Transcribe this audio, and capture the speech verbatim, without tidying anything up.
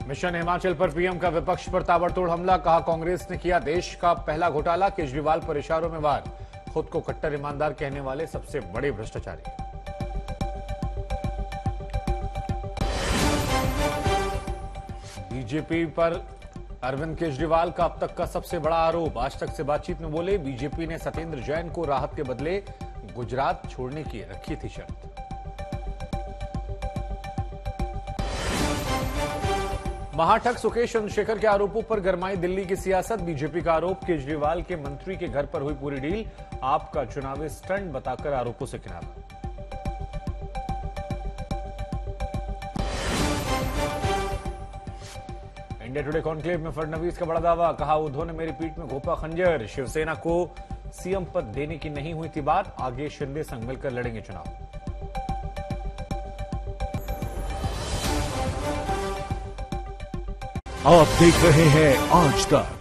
Mission Himachal पर PM का विपक्ष पर ताबड़तोड़ हमला, कहा कांग्रेस ने किया देश का पहला घोटाला, केजरीवाल पर इशारों में वार, खुद को कट्टर ईमानदार कहने वाले सबसे बड़े भ्रष्टाचारी। बीजेपी पर अरविंद केजरीवाल का अब तक का सबसे बड़ा आरोप, आज तक से बातचीत में बोले बीजेपी ने सत्येंद्र जैन को राहत के बदले गुजरात छोड़ने की रखी थी शर्त। महाठग सुकेश चंद्रशेखर के आरोपों पर गरमाई दिल्ली की सियासत, बीजेपी का आरोप केजरीवाल के मंत्री के घर पर हुई पूरी डील, आपका चुनावी स्टंट बताकर आरोपों से किनारा। इंडिया टुडे कॉन्क्लेव में फडणवीस का बड़ा दावा, कहा उद्धव ने मेरी पीठ में घोंपा खंजर, शिवसेना को सीएम पद देने की नहीं हुई थी बात, आगे शिंदे संग मिलकर लड़ेंगे चुनाव। आप देख रहे हैं आज तक।